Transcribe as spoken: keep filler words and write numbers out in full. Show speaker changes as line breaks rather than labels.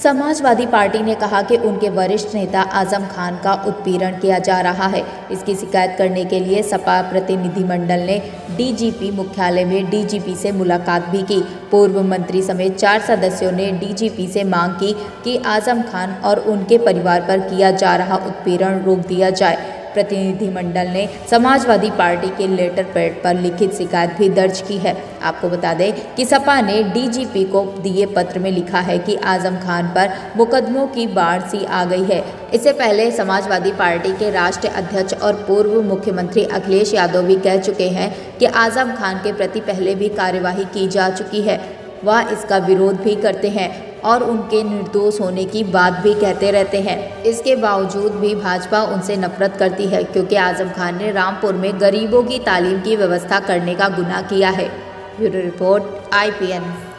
Samajwadi party ने कहा कि उनके वरिष्ठ नेता आजम खान का उत्पीड़न किया जा रहा है। इसकी शिकायत करने के लिए सपा प्रतिनिधिमंडल ने डीजीपी मुख्यालय में डीजीपी से मुलाकात भी की। पूर्व मंत्री समेत चार सदस्यों ने डीजीपी से मांग की कि आजम खान और उनके परिवार पर किया जा रहा उत्पीड़न रोक दिया जाए। प्रतिनिधिमंडल ने समाजवादी पार्टी के लेटर पैड पर लिखित शिकायत भी दर्ज की है। आपको बता दें कि सपा ने डीजीपी को दिए पत्र में लिखा है कि आजम खान पर मुकदमों की बाढ़ सी आ गई है। इससे पहले समाजवादी पार्टी के राष्ट्रीय अध्यक्ष और पूर्व मुख्यमंत्री अखिलेश यादव भी कह चुके हैं कि आजम खान के प्रति पहले भी कार्यवाही की जा चुकी है। वह इसका विरोध भी करते हैं और उनके निर्दोष होने की बात भी कहते रहते हैं। इसके बावजूद भी भाजपा उनसे नफरत करती है क्योंकि आजम खान ने रामपुर में गरीबों की तालीम की व्यवस्था करने का गुनाह किया है। Bureau report I P N.